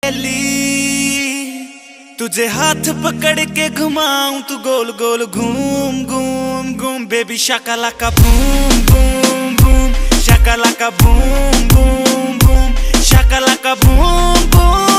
तुझे हाथ पकड़ के घुमाऊं तू गोल गोल घूम घूम घूम बेबी शाकालाका बूम बूम बूम शाकालाका बूम बूम बूम शाकालाका बूम